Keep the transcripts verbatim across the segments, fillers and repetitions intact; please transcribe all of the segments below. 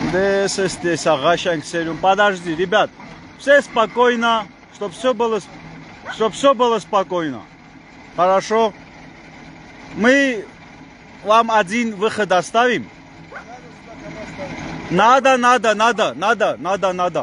Подожди, ребят, все спокойно, чтобы все было, чтобы все было спокойно. Хорошо? Мы вам один выход оставим. Надо, надо, надо, надо, надо, надо.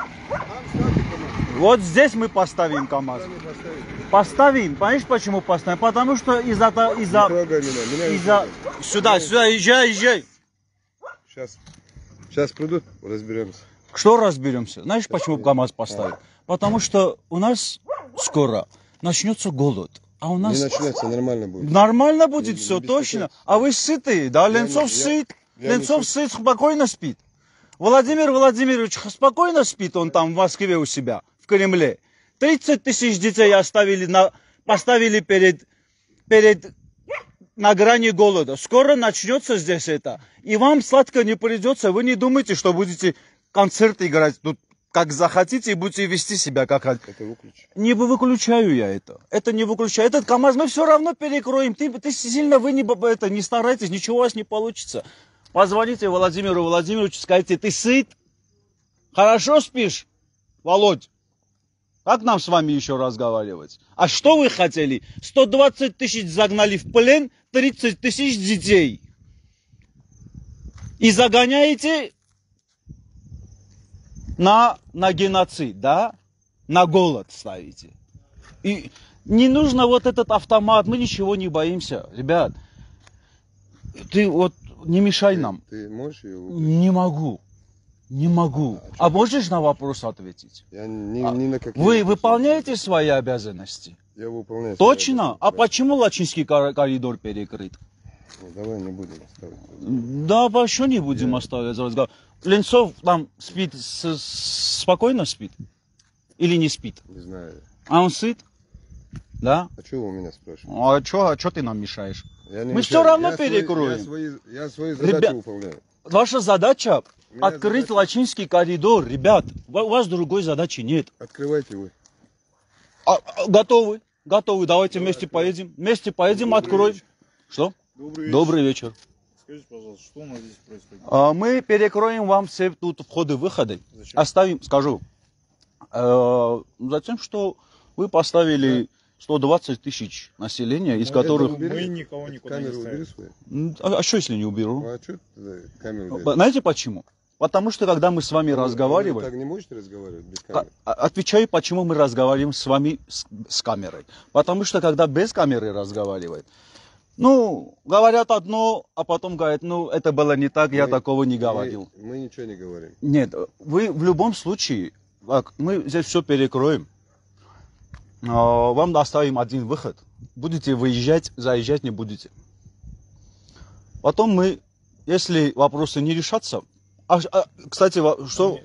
Вот здесь мы поставим КамАЗ. Поставим. Понимаешь, почему поставим? Потому что из-за... из-за, из-за... Сюда, сюда, езжай, езжай. Сейчас. Сейчас придут, разберемся. Что разберемся? Знаешь, почему КамАЗ поставим? Потому что у нас скоро начнется голод. А у нас... Не начнется, нормально будет. Нормально будет все, точно. А вы сытые, да? Ленцов сыт. Ленцов сыт, спокойно спит. Владимир Владимирович спокойно спит, он там в Москве у себя, в Кремле. тридцать тысяч детей оставили на, поставили перед, перед, на грани голода. Скоро начнется здесь это. И вам сладко не придется. Вы не думайте, что будете концерт играть тут как захотите и будете вести себя как хотите. Это выключи. Не выключаю я это. Это не выключаю. Этот КамАЗ мы все равно перекроем. Ты, ты сильно вы не, это, не старайтесь, ничего у вас не получится. Позвоните Владимиру Владимировичу, скажите, ты сыт? Хорошо спишь, Володь? Как нам с вами еще разговаривать? А что вы хотели? сто двадцать тысяч загнали в плен, тридцать тысяч детей. И загоняете на, на геноцид, да? На голод ставите. И не нужно вот этот автомат, мы ничего не боимся. Ребят, ты вот не мешай нам. Ты можешь ее выключить? Не могу. Не могу. А, а можешь на вопрос ответить? Я ни, ни на какие Вы выполняете свои обязанности? Я выполняю. Точно? А почему Лачинский коридор перекрыт? Ну, давай не будем оставить. Да, вообще не будем Я... оставить разговор. Ленцов там спит, с, спокойно спит? Или не спит? Не знаю. А он сыт? Да? А что вы у меня спрашиваете? А что а ты нам мешаешь? Я Мы все равно я перекроем. Свои, я, свои, я свои задачи Ребят, выполняю. Ваша задача меня открыть задача... Лачинский коридор. Ребят, у вас другой задачи нет. Открывайте вы. А, а, готовы? Готовы. Давайте Давай вместе откроем. поедем. Вместе поедем, Добрый откроем. Вечер. Что? Добрый вечер. Добрый вечер. Скажите, пожалуйста, что у нас здесь происходит? А, мы перекроем вам все тут входы-выходы. Зачем? Оставим, скажу. А, затем, что вы поставили... сто двадцать тысяч населения, из мы которых... Мы никого никуда камеру не убери ставим. А, а что, если не уберу? Ну, а что ты камеру убери? Знаете почему? Потому что, когда мы с вами вы, разговариваем... Вы так не можете разговаривать без камеры? Отвечаю, почему мы разговариваем с вами с, с камерой. Потому что, когда без камеры разговаривают, ну, говорят одно, а потом говорят, ну, это было не так, мы, я такого не говорил. Мы, мы ничего не говорим. Нет, вы в любом случае, мы здесь все перекроем. Вам оставим один выход. Будете выезжать, заезжать не будете. Потом мы, если вопросы не решатся... А, а, кстати, что...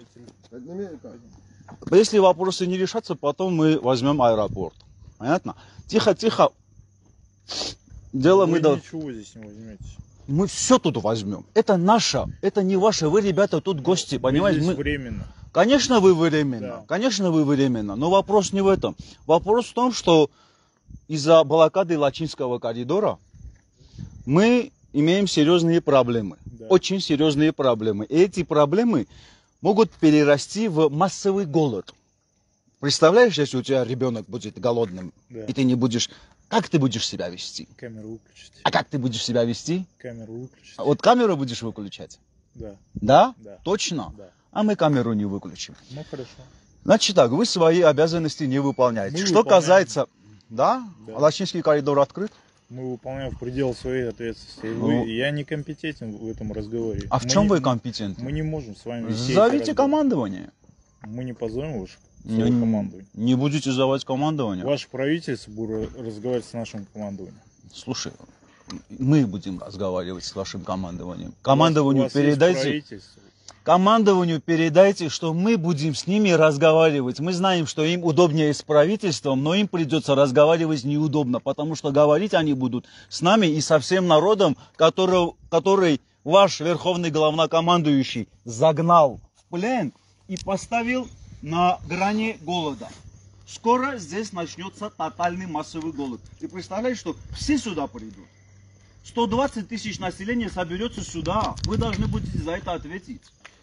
Если вопросы не решатся, потом мы возьмем аэропорт. Понятно? Тихо, тихо. Дело вы мы... ничего здесь не возьмете. Мы все тут возьмем. Это наше, это не ваше. Вы, ребята, тут гости, вы понимаете? Здесь мы... временно. Конечно, вы временно, Да. конечно, вы временно, но вопрос не в этом. Вопрос в том, что из-за блокады Лачинского коридора мы имеем серьезные проблемы, Да. очень серьезные проблемы. И эти проблемы могут перерасти в массовый голод. Представляешь, если у тебя ребенок будет голодным, Да. и ты не будешь... Как ты будешь себя вести? Камеру выключите. А как ты будешь себя вести? Камеру выключите. Вот камеру будешь выключать? Да. Да? Да. Точно? Да. А мы камеру не выключим. Ну хорошо. Значит так, вы свои обязанности не выполняете. Мы Что выполняем. касается... Да? Да. Лачинский коридор открыт? Мы выполняем в пределах своей ответственности. Ну, Вы, я не компетентен в этом разговоре. А в Мы чем не, вы компетентны? Мы не можем с вами вести Зовите эти разговоры. командование. Мы не позовем ваше Не, командование. не будете звать командование? Ваше правительство будет разговаривать с нашим командованием. Слушай, мы будем разговаривать с вашим командованием. Командованию у вас, у вас передайте... Командованию передайте, что мы будем с ними разговаривать. Мы знаем, что им удобнее с правительством, но им придется разговаривать неудобно, потому что говорить они будут с нами и со всем народом, который, который ваш верховный главнокомандующий загнал в плен и поставил на грани голода. Скоро здесь начнется тотальный массовый голод. Ты представляешь, что все сюда придут? сто двадцать тысяч населения соберется сюда. Вы должны будете за это ответить.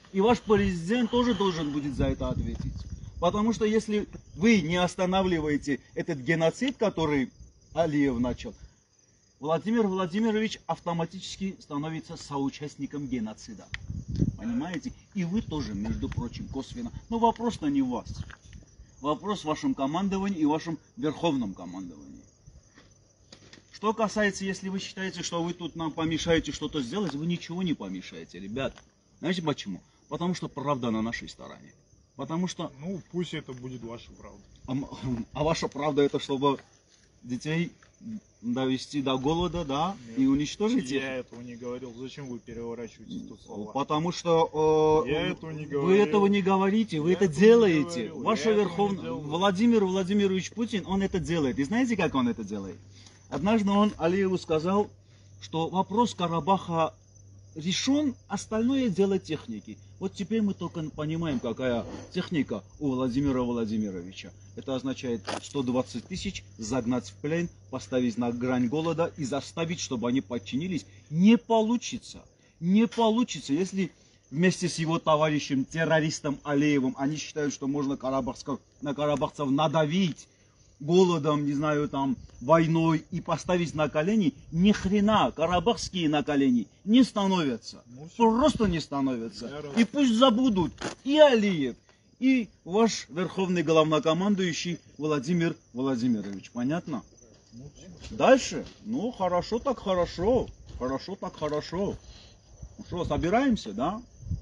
И ваш президент тоже должен будет за это ответить. Потому что если вы не останавливаете этот геноцид, который Алиев начал, Владимир Владимирович автоматически становится соучастником геноцида. Понимаете? И вы тоже, между прочим, косвенно. Но вопрос-то не в вас. Вопрос в вашем командовании и вашем верховном командовании. Что касается, если вы считаете, что вы тут нам помешаете что-то сделать, вы ничего не помешаете, ребят. Знаете почему? Потому что правда на нашей стороне. Потому что... Ну, пусть это будет ваша правда. А, а ваша правда это, чтобы детей довести до голода, да, Нет, и уничтожить я их? Я этого не говорил. Зачем вы переворачиваете тут слова? Потому что э, я этого не вы этого не говорите, вы я это этого делаете. не Ваше верховное... Верховное... Владимир Владимирович Путин, он это делает. И знаете, как он это делает? Однажды он Алиеву сказал, что вопрос Карабаха решен, остальное дело техники. Вот теперь мы только понимаем, какая техника у Владимира Владимировича. Это означает сто двадцать тысяч загнать в плен, поставить на грань голода и заставить, чтобы они подчинились. Не получится. Не получится, если вместе с его товарищем, террористом Алиевым, они считают, что можно карабахсков, на карабахцев надавить голодом, не знаю, там, войной и поставить на колени. Ни хрена, карабахские на колени не становятся. Ну, Просто не становятся. И пусть забудут и Алиев, и ваш верховный главнокомандующий Владимир Владимирович. Понятно? Ну, Дальше? Ну, хорошо так хорошо. Хорошо так хорошо. Ну что, собираемся, да?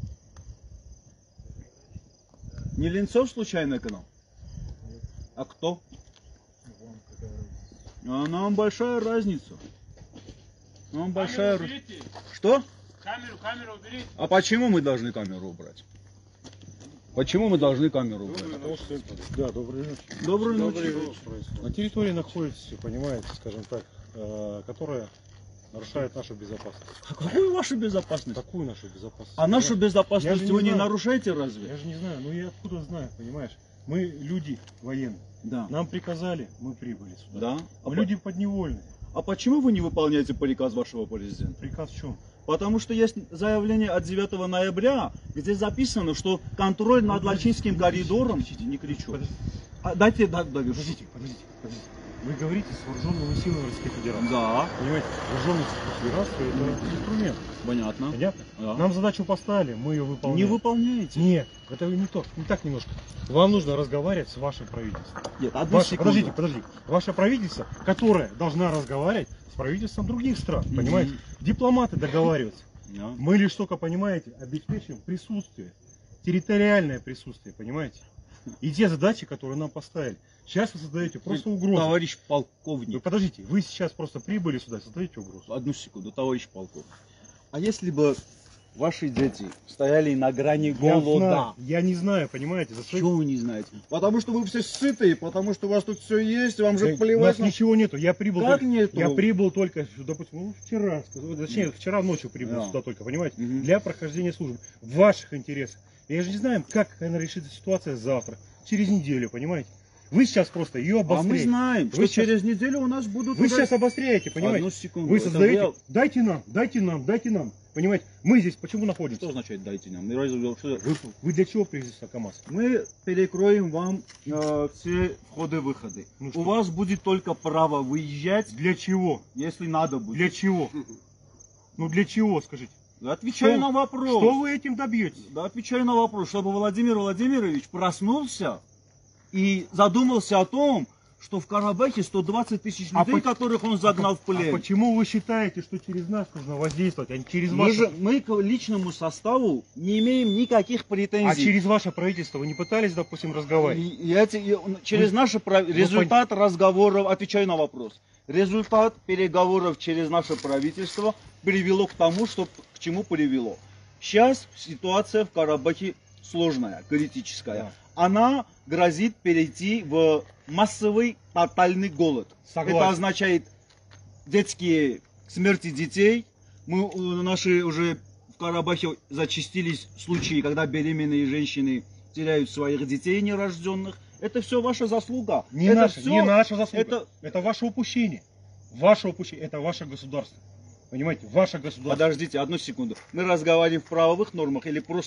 Не Ленцов случайно к нам? А кто? А нам большая разница. Нам большая разница. Что? Камеру, камеру уберите. А почему мы должны камеру убрать? Почему мы должны камеру убрать? Потому что, да, добрый вечер. Доброй Добрый ночи. вечер. На территории находитесь, понимаете, скажем так, э, которая нарушает нашу безопасность. А какую вашу безопасность? Какую нашу безопасность? А нашу безопасность Я же вы не не знаю. нарушаете разве? Я же не знаю, ну я откуда знаю, понимаешь? Мы люди военные. Да. Нам приказали, мы прибыли сюда. Да. А, Мы люди подневольные. по- а почему вы не выполняете приказ вашего президента? Приказ в чем? Потому что есть заявление от девятого ноября, где записано, что контроль над Лачинским коридором... Не кричу. Подождите, А, дайте да, довершу. подождите, подождите, подождите. Вы говорите с вооруженными силами Российской Федерации. Да, Понимаете, вооруженные силы Федерации это инструмент. понятно. Понятно? Да. Нам задачу поставили, мы ее выполняем. Не выполняете. Нет, это не то, не так немножко. Вам нужно разговаривать с вашим правительством. Нет, одну Ваше, секунду. подождите, подождите. Ваше правительство, которое должна разговаривать с правительством других стран, Мгм. понимаете? Дипломаты договариваются. Да. Мы лишь только, понимаете, обеспечим присутствие, территориальное присутствие, понимаете? И те задачи, которые нам поставили. Сейчас вы создаете просто угрозу. Товарищ Вы полковник. подождите, вы сейчас просто прибыли сюда, создаете угрозу. Одну секунду, товарищ полковник. А если бы ваши дети стояли на грани Я голода? знаю, я не знаю, понимаете, за свои... Чего вы не знаете? Потому что вы все сытые, потому что у вас тут все есть, вам же Да, у плевать. нас ничего нету, я прибыл Как только, нету? я прибыл только, допустим, ну, вчера, точнее, вчера ночью прибыл Да. сюда только, понимаете, Мгм. для прохождения службы, в ваших интересах. Я же не знаю, как она решится ситуация завтра, через неделю, понимаете. Вы сейчас просто ее А мы обостряете. знаем, Вы что сейчас- через неделю у нас будут... Вы уже- сейчас обостряете, понимаете. Одну секунду. Вы это создаете, вы- дайте нам, дайте нам, дайте нам, понимаете. Мы здесь почему Что находимся? означает дайте нам? Я разве- что- Вы, вы для чего привезли сюда КамАЗ? Мы перекроем вам э, все входы-выходы. Ну У что? вас будет только право выезжать, Для чего? если надо будет. Для чего? Ну для чего, скажите? Отвечаю Что- на вопрос. Что вы этим добьетесь? Да, отвечаю на вопрос, чтобы Владимир Владимирович проснулся и задумался о том, что в Карабахе сто двадцать тысяч А людей, поч- которых он загнал в А плен. почему вы считаете, что через нас нужно воздействовать, а не через Мы, ваше... же, мы к личному составу не имеем никаких А претензий. через ваше правительство вы не пытались, допустим, И- разговаривать? и эти- и через Ну, наше прав- ну, результат разговоров, отвечаю на вопрос, результат переговоров через наше правительство привело к тому, что к чему привело. Сейчас ситуация в Карабахе сложная, критическая. Да. Она грозит перейти в массовый тотальный голод. Согласен. Это означает детские смерти детей. Мы, э, наши уже в Карабахе зачастились случаи, когда беременные женщины теряют своих детей нерожденных. Это все ваша заслуга. Не это наша, всё- не наша заслуга. это- Это... ваше упущение. Ваше упущение. Это ваше государство. Понимаете, ваше государство. Подождите одну секунду. Мы разговариваем в правовых нормах или просто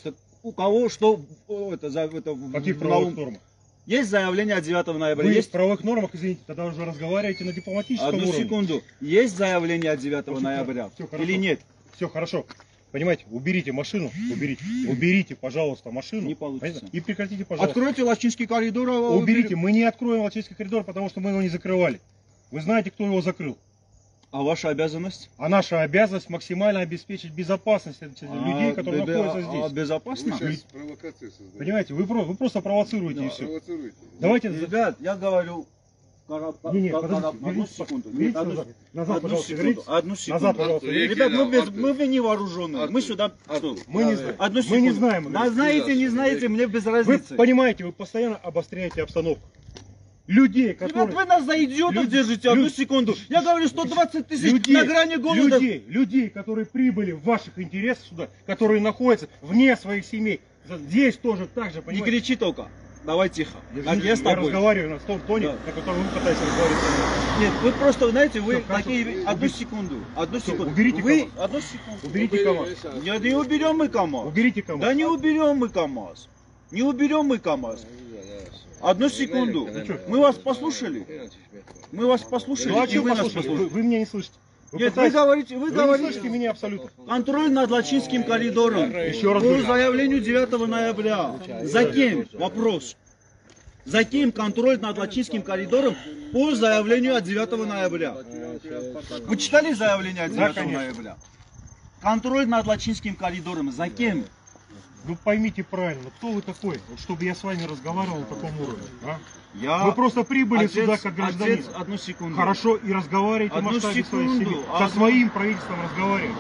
у кого что о, это, за, это, В каких на правовых ум- нормах? Есть заявление от девятого ноября. Вы Есть... в правовых нормах, извините, тогда уже разговариваете на дипломатическом Одну уровне. секунду. Есть заявление от девятого ноября? Всё хорошо. Или нет? Все хорошо. Понимаете, уберите машину, уберите, уберите, пожалуйста, машину. Не получится. Понятно? И прекратите, пожалуйста. Откройте Лачинский коридор. а Уберите, мы не откроем Лачинский коридор, потому что мы его не закрывали. Вы знаете, кто его закрыл. А ваша обязанность? А наша обязанность максимально обеспечить безопасность этих людей, которые А, бе- находятся а, здесь. безопасно? Вы сейчас провокацию создаете. Понимаете, вы, про- вы просто провоцируете и все. Провоцируете. Давайте... за- Ребят, я говорю... кара- Не, не, кара- подождите, одну вернитесь, секунду. вернитесь Нет, одну, назад. Назад, одну пожалуйста, секунду. вернитесь. Одну секунду. Назад, пожалуйста, вернитесь. Ребят, мы, без, Артур. мы не вооруженные. Артур. Мы сюда... Артур, Мы не да, знаем. Одну Мы не секунду. знаем. Да, знаете, не знаете, мне без Вы разницы. понимаете, вы постоянно обостряете обстановку. Людей, Ребят, которые... вы нас за идиотов Люди- держите, одну люди- секунду. Я говорю, сто двадцать тысяч людей, на грани голода. людей, людей, которые прибыли в ваших интересах сюда, которые находятся вне своих семей, здесь тоже так же, Не понимаете? кричи только. Давай тихо. Держите, Как я с тобой. разговариваю на том тоне, Да. на котором вы пытаетесь разговаривать со мной. Нет, вы просто, знаете, вы Всё, хорошо. такие... Одну Уберите. секунду. Одну Всё, секунду. уберите Вы... КамАЗ. Одну секунду. Уберите КамАЗ. Нет, не уберем мы КамАЗ. Уберите КамАЗ. Да не уберем мы КамАЗ. Не уберем мы КамАЗ. Одну секунду. Мы вас послушали. Мы вас послушали. Ну а и что вы нас послушали? Вы, послушали. вы меня не слышите. Вы Нет, вы пытаетесь- говорите, вы вы не говорите. слышите меня абсолютно. Контроль над Лачинским коридором. Еще раз По говорю. заявлению девятого ноября. За кем? Вопрос. За кем контроль над Лачинским коридором по заявлению от девятого ноября? Вы читали заявление от Да, девятого конечно. ноября? Контроль над Лачинским коридором. За кем? Вы поймите правильно, кто вы такой, вот чтобы я с вами разговаривал на таком уровне. А? Я... Вы просто прибыли Отец- сюда как гражданин. отец, одну секунду. Хорошо, и разговаривайте в Одну масштабе своей секунду, семьи. Со одну- своим правительством разговаривайте.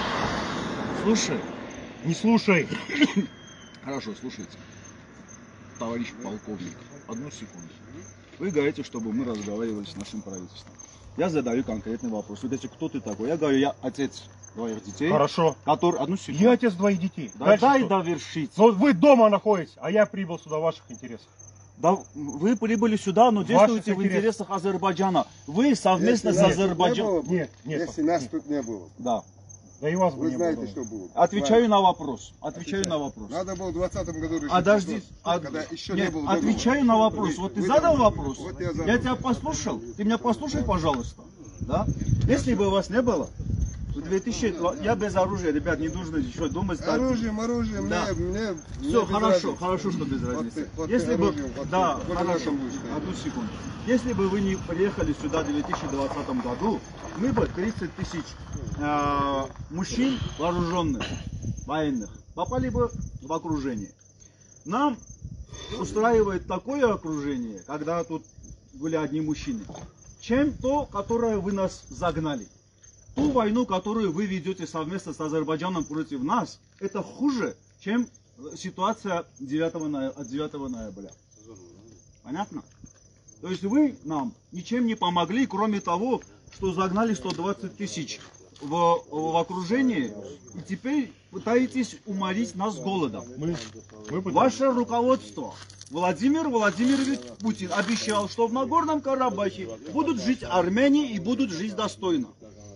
Слушай. Не слушай. Хорошо, слушайте. Товарищ полковник, одну секунду. Вы говорите, чтобы мы разговаривали с нашим правительством. Я задаю конкретный вопрос. Вы говорите, кто ты такой? Я говорю, я отец двоих детей. Хорошо. Который... Одну секунду. Я отец двоих детей. Да Дальше дай что? довершить. Но вы дома находитесь, а я прибыл сюда в ваших интересах. Да, вы прибыли сюда, но Ваших действуете в интересах. интересах Азербайджана. Вы совместно Если с нас тут не Азербайджаном. было бы, Нет, нет, Если нет. нас тут не было. Да. Да и вас бы Вы не знаете, было. что было. Отвечаю на вопрос. Отвечаю на вопрос. Надо было в двадцатом году решить Подожди, вопрос, а- когда еще нет, не было договора. отвечаю на вопрос. Вы- Вот ты вы задал там- вопрос, Вот я задал. я тебя послушал, ты меня послушай, пожалуйста. Да? Если бы вас не было, в две тысячи я без оружия, ребят, не нужно еще думать. так. Оружием, оружием, Да. мне, мне, мне Все, без хорошо, разницы. хорошо, что без Вот разницы. ты- вот Если ты бы, оружием, вот да, ты- вот хорошо, на этом будешь стоять. одну секунду. Если бы вы не приехали сюда в две тысячи двадцатом году, мы бы тридцать тысяч э, мужчин вооруженных, военных, попали бы в окружение. Нам устраивает такое окружение, когда тут были одни мужчины, чем то, которое вы нас загнали. Ту войну, которую вы ведете совместно с Азербайджаном против нас, это хуже, чем ситуация девятого ноября. Понятно? То есть вы нам ничем не помогли, кроме того, что загнали сто двадцать тысяч в, в окружение, и теперь пытаетесь уморить нас голодом. Мы, мы пытаемся. Ваше руководство, Владимир Владимирович Путин, обещал, что в Нагорном Карабахе будут жить армяне и будут жить достойно.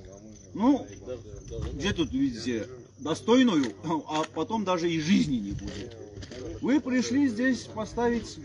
Ну, где тут видите достойную, а потом даже и жизни не будет. Вы пришли здесь поставить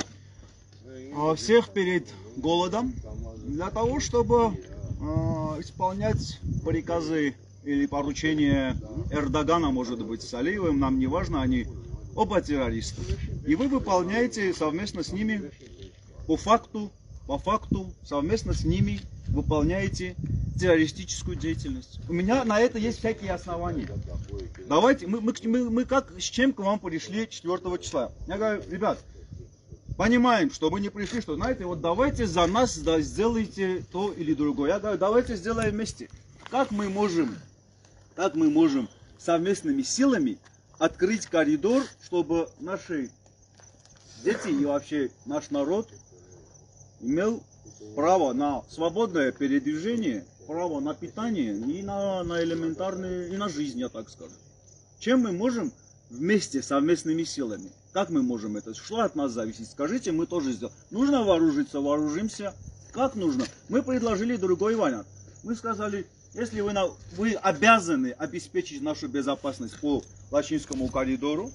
э, всех перед голодом для того, чтобы э, исполнять приказы или поручения Эрдогана, может быть, с Алиевым, нам не важно, они оба террористы. И вы выполняете совместно с ними по факту, по факту, совместно с ними выполняете террористическую деятельность. У меня на это есть всякие основания. Давайте, мы, мы, мы, мы как, с чем к вам пришли четвёртого числа? Я говорю, ребят, понимаем, что вы не пришли, что, знаете, вот давайте за нас да, сделайте то или другое. Я говорю, давайте сделаем вместе. Как мы можем, как мы можем совместными силами открыть коридор, чтобы наши дети и вообще наш народ имел право на свободное передвижение, право на питание и на, на элементарные, и на жизнь, я так скажу. Чем мы можем вместе, совместными силами? Как мы можем это? Что от нас зависит? Скажите, мы тоже сделаем. Нужно вооружиться, вооружимся. Как нужно? Мы предложили другой вариант. Мы сказали, если вы, на, вы обязаны обеспечить нашу безопасность по Лачинскому коридору,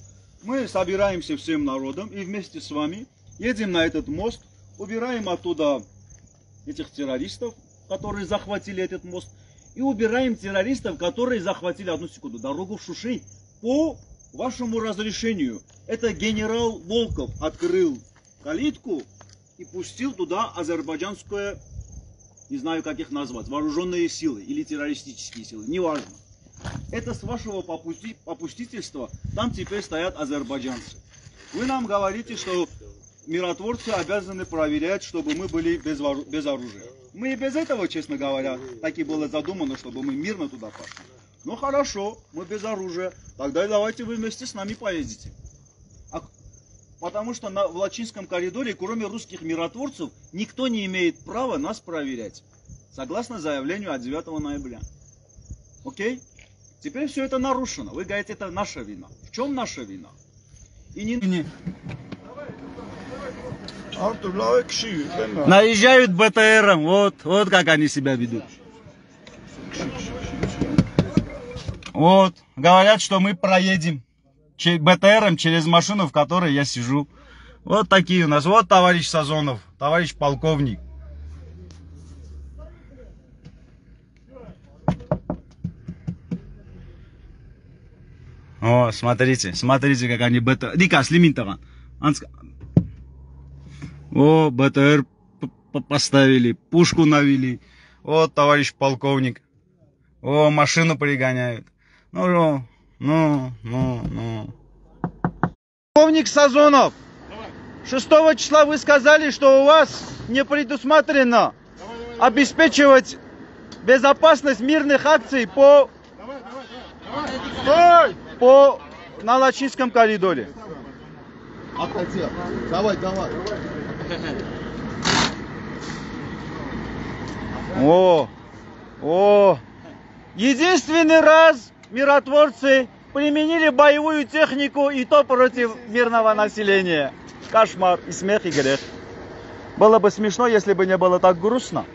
Мы собираемся всем народом и вместе с вами едем на этот мост, убираем оттуда этих террористов, которые захватили этот мост, и убираем террористов, которые захватили, одну секунду, дорогу в Шуши по вашему разрешению. Это генерал Волков открыл калитку и пустил туда азербайджанское, не знаю как их назвать, вооруженные силы или террористические силы, неважно. Это с вашего попусти, попустительства там теперь стоят азербайджанцы. Вы нам говорите, что миротворцы обязаны проверять, чтобы мы были без, без оружия. Мы и без этого, честно говоря, так и было задумано, чтобы мы мирно туда пошли. Ну хорошо, мы без оружия, тогда давайте вы вместе с нами поедете. А, потому что на, в Лачинском коридоре, кроме русских миротворцев, никто не имеет права нас проверять. Согласно заявлению от девятого ноября. Окей? Теперь все это нарушено. Вы говорите, это наша вина. В чем наша вина? И не... Наезжают БТРом, вот, вот как они себя ведут. Вот, говорят, что мы проедем БТРом через машину, в которой я сижу. Вот такие у нас. Вот товарищ Сазонов, товарищ полковник. О, смотрите, смотрите, как они БТР... Дика, слимин-то. О, БТР поставили, пушку навели. Вот, товарищ полковник. О, машину пригоняют. Ну, ну, ну, ну. Полковник Сазонов, шестого числа вы сказали, что у вас не предусмотрено обеспечивать безопасность мирных акций по... Стой! По на Лачинском коридоре. Давай, давай. О, о. Единственный раз миротворцы применили боевую технику, и то против мирного населения. Кошмар, и смех, и грех. Было бы смешно, если бы не было так грустно.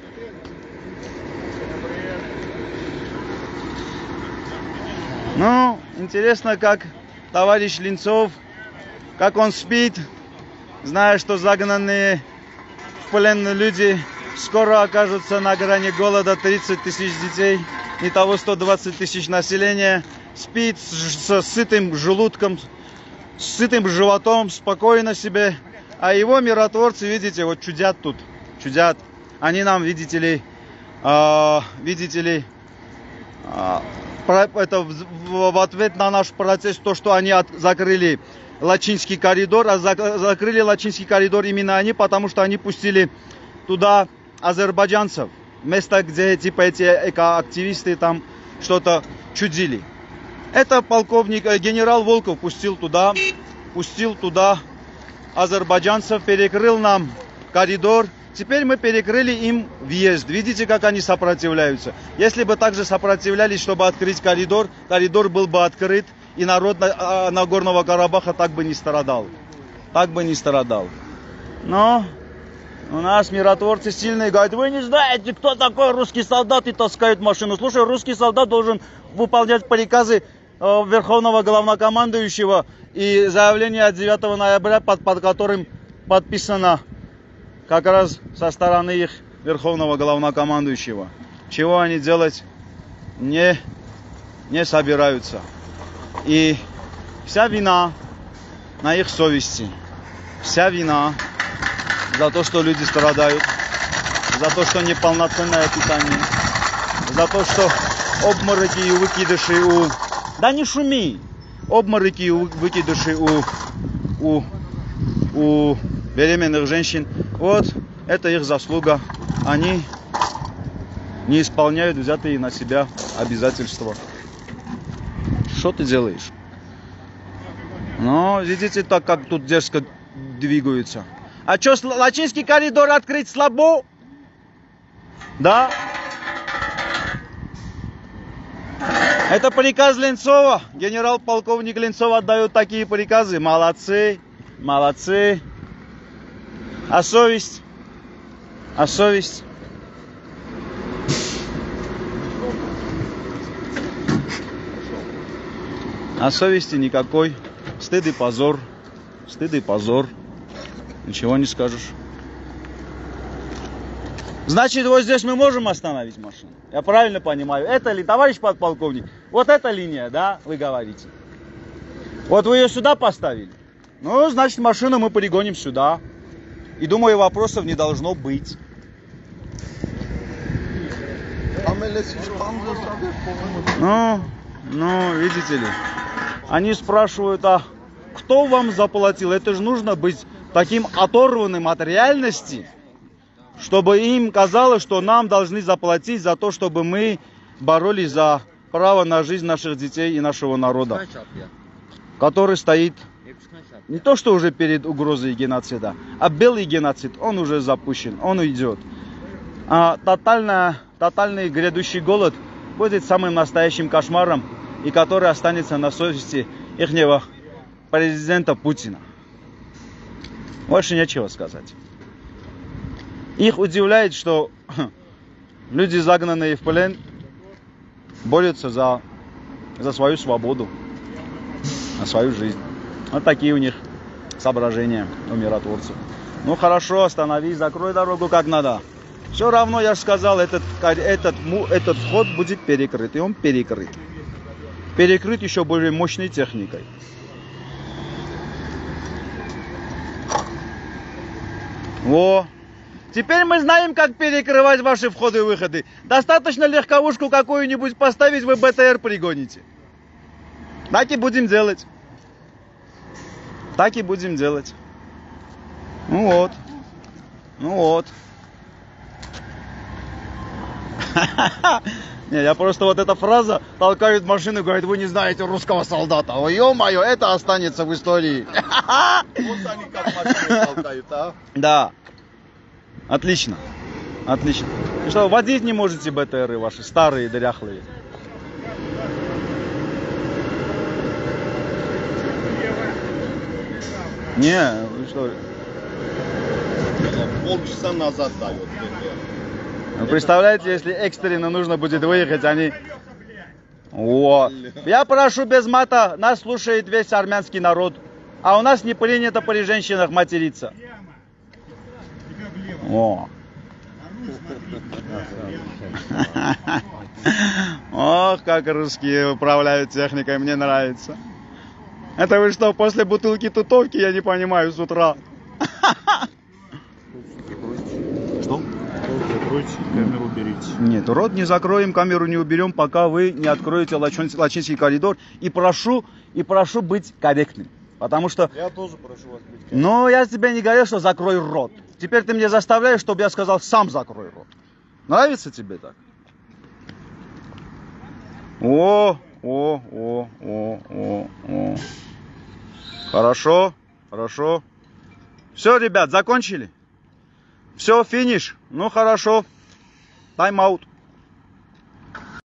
Ну, интересно, как товарищ Линцов, как он спит, зная, что загнанные в плен люди скоро окажутся на грани голода, тридцать тысяч детей, и того сто двадцать тысяч населения, спит с, с сытым желудком, с сытым животом, спокойно себе. А его миротворцы, видите, вот чудят тут, чудят. Они нам, видите ли, э, видите ли, э, это в ответ на наш процесс, то, что они от, закрыли Лачинский коридор, а зак, закрыли Лачинский коридор именно они, потому что они пустили туда азербайджанцев, место, где типа эти экоактивисты там что-то чудили. Это полковник, генерал Волков пустил туда, пустил туда азербайджанцев, перекрыл нам коридор. Теперь мы перекрыли им въезд. Видите, как они сопротивляются? Если бы также сопротивлялись, чтобы открыть коридор, коридор был бы открыт, и народ Нагорного Карабаха так бы не страдал. Так бы не страдал. Но у нас миротворцы сильные, говорят, вы не знаете, кто такой русский солдат, и таскают машину. Слушай, русский солдат должен выполнять приказы э, Верховного Главнокомандующего и заявление от девятого ноября, под, под которым подписано как раз со стороны их Верховного Главнокомандующего. Чего они делать не, не собираются. И вся вина на их совести. Вся вина за то, что люди страдают. За то, что неполноценное питание. За то, что обмороки и выкидыши у... Да не шуми! Обмороки и выкидыши у... у... у беременных женщин. Вот, это их заслуга. Они не исполняют взятые на себя обязательства. Что ты делаешь? Ну, видите, так как тут дерзко двигаются. А что, Лачинский коридор открыть слабо? Да? Это приказ Ленцова. Генерал-полковник Ленцов отдает такие приказы. Молодцы, молодцы. А совесть? А совесть? А совести никакой. стыд и позор. Стыд и позор. Ничего не скажешь. Значит, вот здесь мы можем остановить машину. Я правильно понимаю. Это ли, товарищ подполковник, вот эта линия, да, вы говорите. Вот вы ее сюда поставили. Ну, значит, машину мы перегоним сюда. И думаю, вопросов не должно быть. Ну, ну, видите ли. Они спрашивают, а кто вам заплатил? Это же нужно быть таким оторванным от реальности, чтобы им казалось, что нам должны заплатить за то, чтобы мы боролись за право на жизнь наших детей и нашего народа, который стоит не то, что уже перед угрозой геноцида, а белый геноцид, он уже запущен, он идет. А тотально, тотальный грядущий голод будет самым настоящим кошмаром, и который останется на совести ихнего президента Путина. Больше нечего сказать. Их удивляет, что люди, загнанные в плен, борются за, за свою свободу, за свою жизнь. Вот такие у них соображения у миротворцев. Ну хорошо, остановись, закрой дорогу как надо. Все равно, я же сказал, этот, этот, этот вход будет перекрыт, и он перекрыт. Перекрыт еще более мощной техникой. Во! Теперь мы знаем, как перекрывать ваши входы и выходы. Достаточно легковушку какую-нибудь поставить, вы БТР пригоните. Так и будем делать. Так и будем делать. Ну вот. Ну вот. Не, я просто вот эта фраза толкает машину и говорит, вы не знаете русского солдата. Ой, ё-моё, это останется в истории. Вот они как машину толкают, а? Да. Отлично. Отлично. И что, водить не можете БТРы ваши, старые, дряхлые? Не, вы что? Полчаса назад дает. Вы представляете, если экстренно нужно будет выехать, они... О, я прошу без мата, нас слушает весь армянский народ, а у нас не принято при женщинах материться. О. Ох, как русские управляют техникой, мне нравится. Это вы что, после бутылки тутовки, я не понимаю, с утра? Что? Закройте, камеру уберите. Нет, рот не закроем, камеру не уберем, пока вы не откроете Лачинский коридор. И прошу, и прошу быть корректным. Потому что... Я тоже прошу вас быть корректным. Но я тебе не говорил, что закрой рот. Теперь ты мне заставляешь, чтобы я сказал, сам закрой рот. Нравится тебе так? О, о, о, о, о, о. Хорошо, хорошо. Все, ребят, закончили? Все, финиш. Ну, хорошо. Тайм-аут.